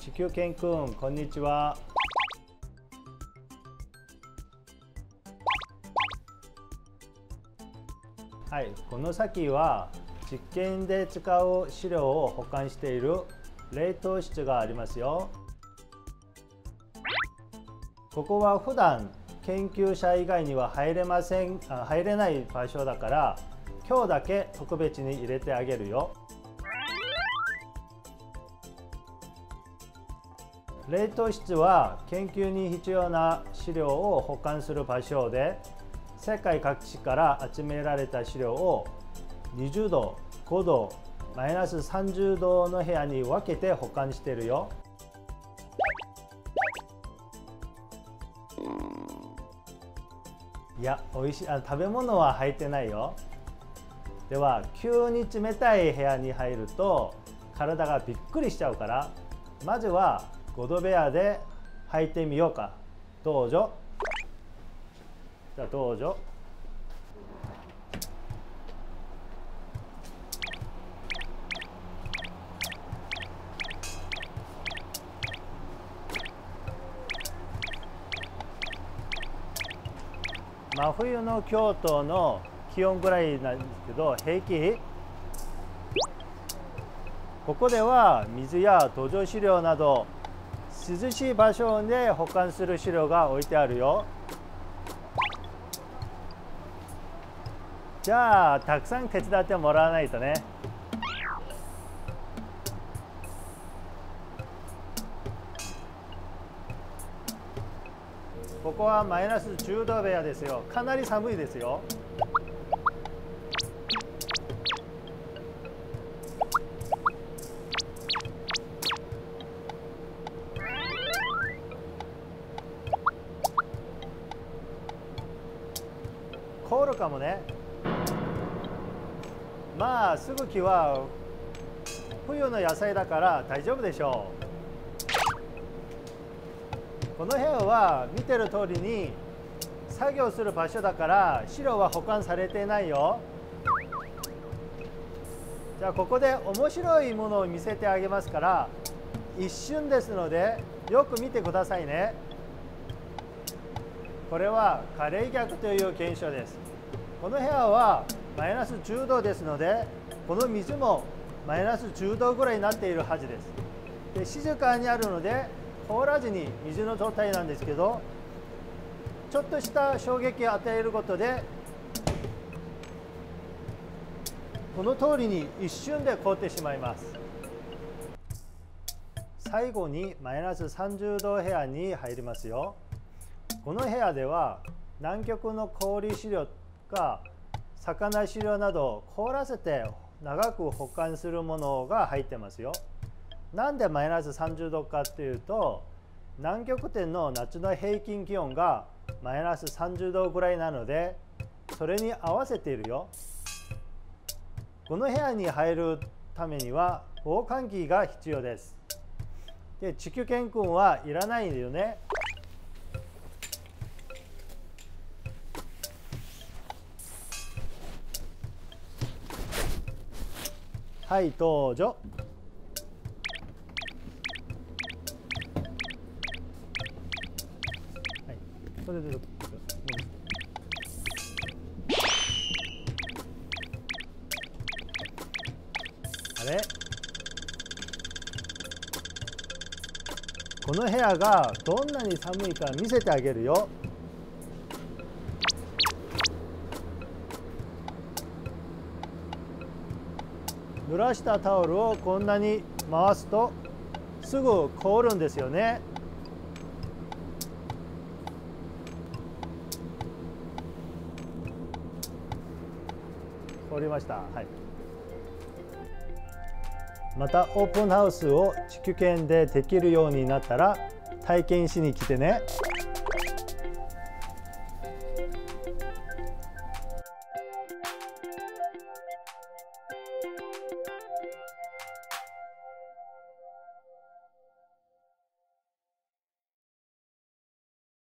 地球健くん、こんにちは。はい、この先は実験で使う資料を保管している冷凍室がありますよ。ここは普段研究者以外には入れない場所だから、今日だけ特別に入れてあげるよ。冷凍室は研究に必要な資料を保管する場所で、世界各地から集められた資料を20度、5度、マイナス30度の部屋に分けて保管しているよ。いや、食べ物は入ってないよ。では、急に冷たい部屋に入ると体がびっくりしちゃうから、まずは5度部屋で入ってみようか。どうぞ。じゃあどうぞ。真冬の京都の気温ぐらいなんですけど、平気？ここでは水や土壌資料など涼しい場所で保管する資料が置いてあるよ。じゃあたくさん手伝ってもらわないとね。ここはマイナス10度部屋ですよ。かなり寒いですよ。凍るかもね。まあすぐきは冬の野菜だから大丈夫でしょう。この部屋は見てる通りに作業する場所だから資料は保管されていないよ。じゃあここで面白いものを見せてあげますから、一瞬ですのでよく見てくださいね。これは過冷却という現象です。この部屋はマイナス10度ですので、この水もマイナス10度ぐらいになっているはずです。で、静かにあるので凍らずに水の状態なんですけど、ちょっとした衝撃を与えることでこの通りに一瞬で凍ってしまいます。最後にマイナス30度部屋に入りますよ。この部屋では南極の氷資料か魚資料など凍らせて長く保管するものが入ってますよ。なんでマイナス30度かというと、南極点の夏の平均気温がマイナス30度ぐらいなので、それに合わせているよ。この部屋に入るためには防寒着が必要です。で、地球健君はいらないよね。はい、どうぞ。はい、それであれ？この部屋がどんなに寒いか見せてあげるよ。濡らしたタオルをこんなに回すとすぐ凍るんですよね。凍りました。はい。またオープンハウスを地球圏でできるようになったら体験しに来てね。